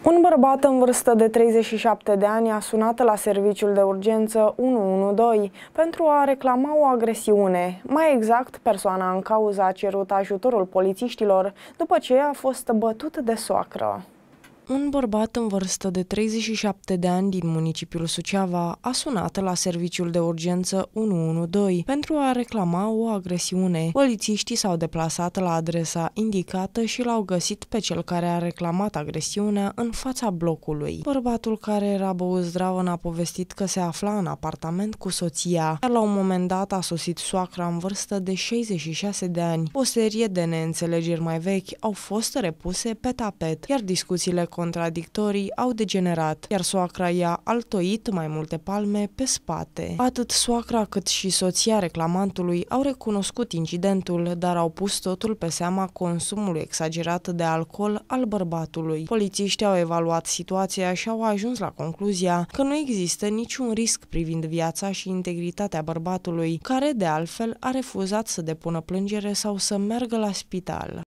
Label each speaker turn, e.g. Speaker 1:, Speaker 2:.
Speaker 1: Un bărbat în vârstă de 37 de ani a sunat la serviciul de urgență 112 pentru a reclama o agresiune. Mai exact, persoana în cauză a cerut ajutorul polițiștilor după ce a fost bătut de soacră. Un bărbat în vârstă de 37 de ani din municipiul Suceava a sunat la serviciul de urgență 112 pentru a reclama o agresiune. Polițiștii s-au deplasat la adresa indicată și l-au găsit pe cel care a reclamat agresiunea în fața blocului. Bărbatul care era băut zdravăn a povestit că se afla în apartament cu soția, iar la un moment dat a sosit soacra în vârstă de 66 de ani. O serie de neînțelegeri mai vechi au fost repuse pe tapet, iar discuțiile contradictorii au degenerat, iar soacra i-a altoit mai multe palme pe spate. Atât soacra cât și soția reclamantului au recunoscut incidentul, dar au pus totul pe seama consumului exagerat de alcool al bărbatului. Polițiștii au evaluat situația și au ajuns la concluzia că nu există niciun risc privind viața și integritatea bărbatului, care de altfel a refuzat să depună plângere sau să meargă la spital.